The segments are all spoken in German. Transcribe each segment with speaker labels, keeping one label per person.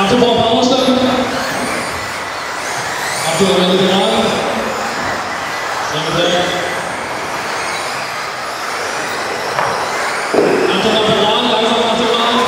Speaker 1: Achtung auf Bauernstand. Achtung am Ende der Bahn. Achtung auf der Bahn, langsam auf der Bahn.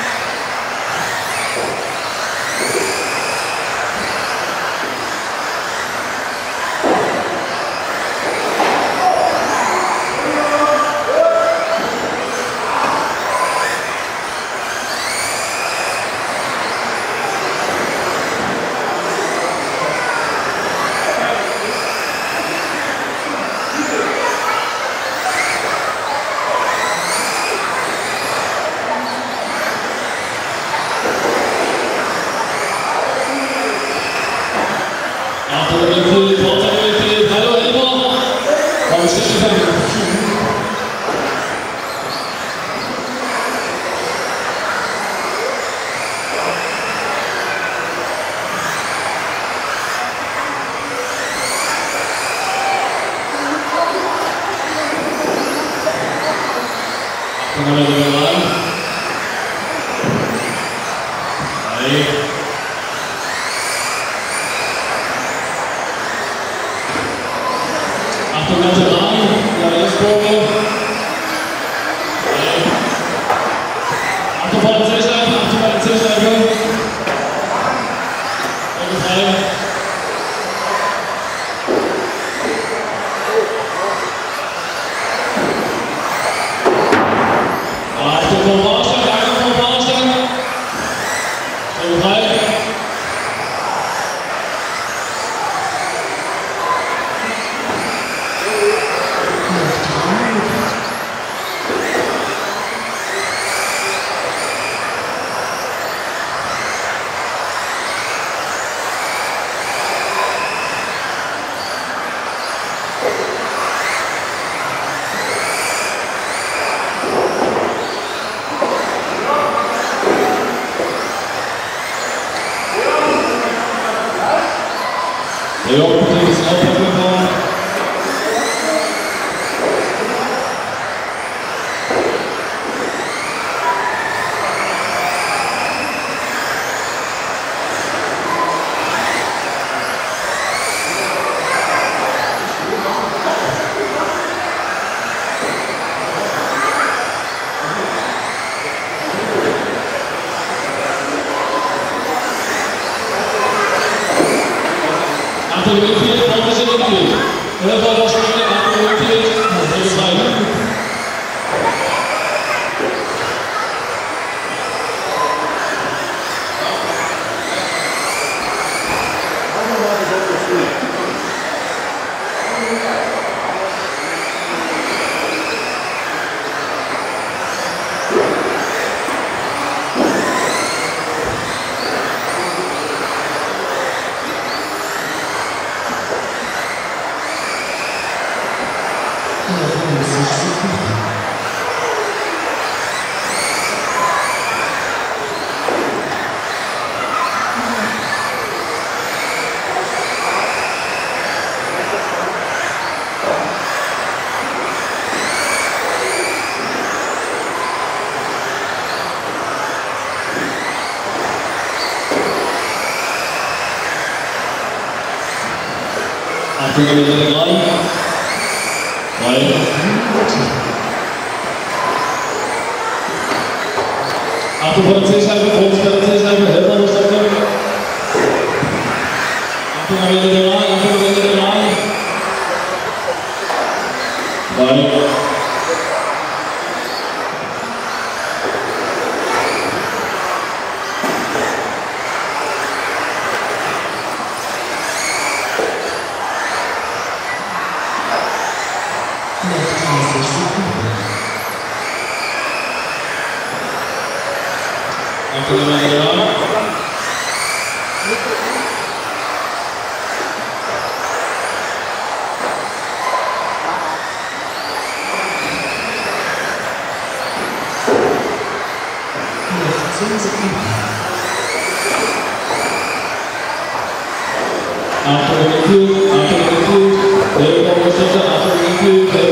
Speaker 1: Dann haben wir die Bahn. 3. Achtung auf der Bahn, ja, Rechtskurve. 3. Achtung vor der Zielscheibe, Achtung bei der Zielscheibe. 3. Vom Bauernstand, langsam vom Bauernstand. Stelle 3. Der Jungbetrieb ist auch verfügbar. Achtung, Mitglied, polnische Mitglied. Helfer der Schweine, Achtung, Mitglied, Stelle 3. Achtung, wir sind dran. 3. Achtung vor der Zielscheibe, Fokus bei der Zielscheibe, Helfer muss da kommen. Achtung am Ende der Bahn, Achtung am Ende der Bahn. 3. Achtung am Ende der Bahn. Achtung, Mitglied, Helfer, Achtung, Mitglied,